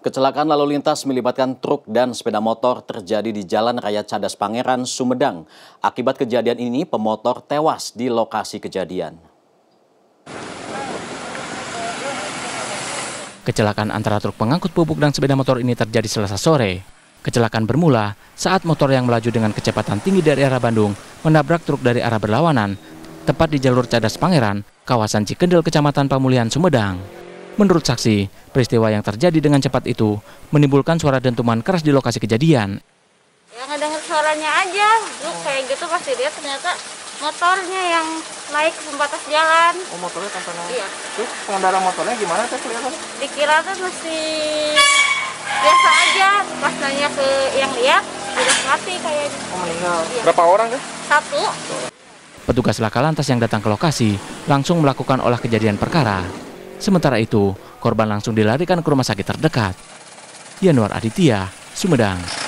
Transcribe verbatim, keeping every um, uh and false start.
Kecelakaan lalu lintas melibatkan truk dan sepeda motor terjadi di Jalan Raya Cadas Pangeran, Sumedang. Akibat kejadian ini, pemotor tewas di lokasi kejadian. Kecelakaan antara truk pengangkut pupuk dan sepeda motor ini terjadi Selasa sore. Kecelakaan bermula saat motor yang melaju dengan kecepatan tinggi dari arah Bandung menabrak truk dari arah berlawanan, tepat di jalur Cadas Pangeran, kawasan Cikendel, Kecamatan Pamulihan, Sumedang. Menurut saksi, peristiwa yang terjadi dengan cepat itu menimbulkan suara dentuman keras di lokasi kejadian. Ya ngedenger suaranya aja, Duh, kayak gitu pas dilihat ternyata motornya yang naik ke pembatas jalan. Oh, motornya sampai naik? Iya. Terus pengendara motornya gimana tuh kelihatan? Dikira tuh masih biasa aja, pas nanya ke yang lihat, udah mati kayaknya. Oh, meninggal. Iya. Berapa orang tuh? Satu. Petugas laka lantas yang datang ke lokasi langsung melakukan olah kejadian perkara. Sementara itu, korban langsung dilarikan ke rumah sakit terdekat. Yanuar Aditya, Sumedang.